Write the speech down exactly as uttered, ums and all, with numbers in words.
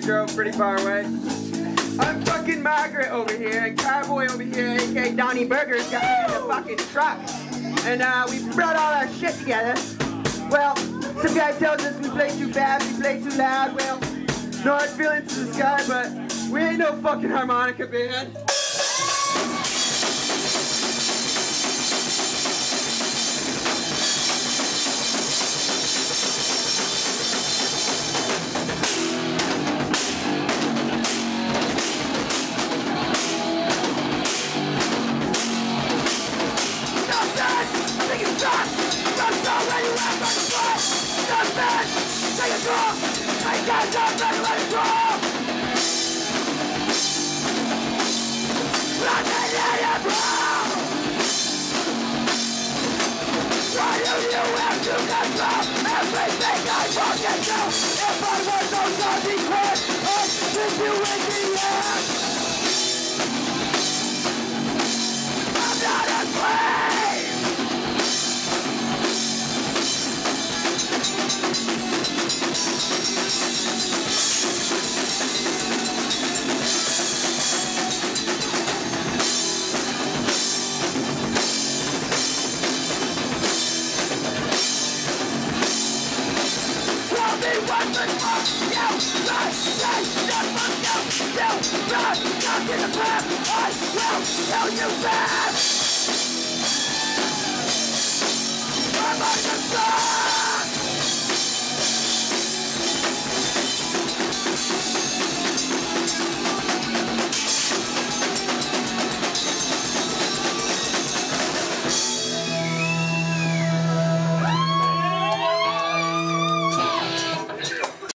drove pretty far away. I'm fucking Margaret over here, and Carboy over here, aka Donnie Burger's got me in the fucking truck. And uh, we brought all our shit together. Well, some guy tells us we play too fast, we play too loud. Well, no hard feelings to the sky, but we ain't no fucking harmonica band. Everything I fucking do. If I was no Johnny Quinn, I'd hit you in the ass. I'm not a slave. What the fuck you right, say that fuck you you right, stuck in the past. I will tell you that I'm on the side.